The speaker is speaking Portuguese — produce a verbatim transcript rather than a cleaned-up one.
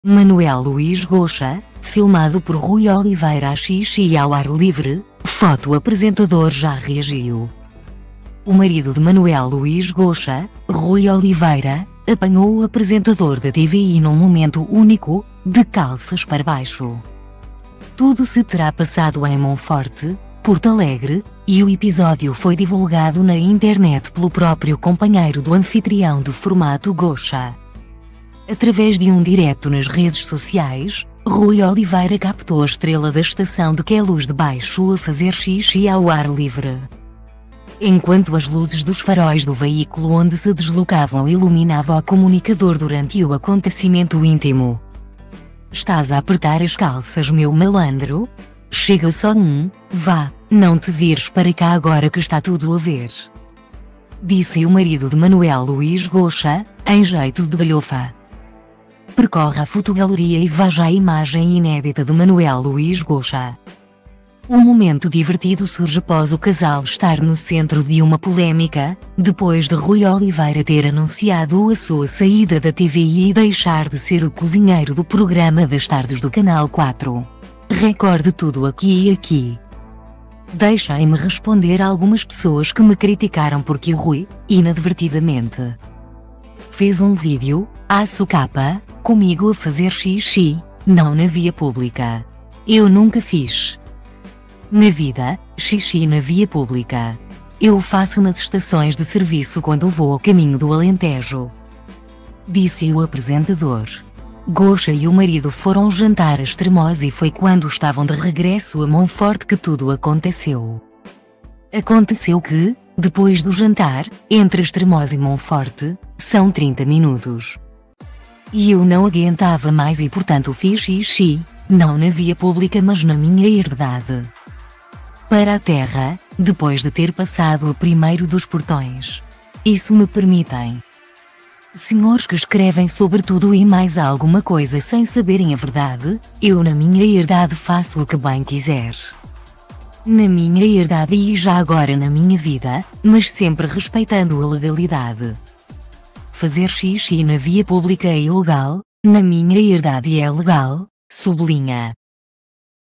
Manuel Luís Goxa, filmado por Rui Oliveira a xixi ao ar livre, foto apresentador já reagiu. O marido de Manuel Luís Goxa, Rui Oliveira, apanhou o apresentador da T V I num momento único, de calças para baixo. Tudo se terá passado em Monforte, Porto Alegre, e o episódio foi divulgado na internet pelo próprio companheiro do anfitrião do formato Goxa. Através de um direto nas redes sociais, Rui Oliveira captou a estrela da estação de Queluz de Baixo a fazer xixi ao ar livre. Enquanto as luzes dos faróis do veículo onde se deslocavam iluminavam o comunicador durante o acontecimento íntimo. "Estás a apertar as calças, meu malandro? Chega só um, vá, não te vires para cá agora que está tudo a ver", disse o marido de Manuel Luís Goxa, em jeito de galhofa. Percorra a fotogaleria e veja a imagem inédita de Manuel Luís Goxa. O momento divertido surge após o casal estar no centro de uma polêmica, depois de Rui Oliveira ter anunciado a sua saída da T V I e deixar de ser o cozinheiro do programa das tardes do Canal quatro. Recorde tudo aqui e aqui. Deixem-me responder a algumas pessoas que me criticaram porque o Rui, inadvertidamente, fez um vídeo, à socapa, comigo a fazer xixi, não na via pública. Eu nunca fiz na vida, xixi na via pública. Eu o faço nas estações de serviço quando vou a caminho do Alentejo, disse o apresentador. Goxa e o marido foram jantar a Estremoz e foi quando estavam de regresso a Monforte que tudo aconteceu. Aconteceu que, depois do jantar, entre Estremoz e Monforte, são trinta minutos. E eu não aguentava mais e portanto fiz xixi, não na via pública mas na minha herdade. Para a terra, depois de ter passado o primeiro dos portões. Isso me permitem. Senhores que escrevem sobre tudo e mais alguma coisa sem saberem a verdade, eu na minha herdade faço o que bem quiser. Na minha herdade e já agora na minha vida, mas sempre respeitando a legalidade. Fazer xixi na via pública é ilegal, na minha herdade é legal, sublinha.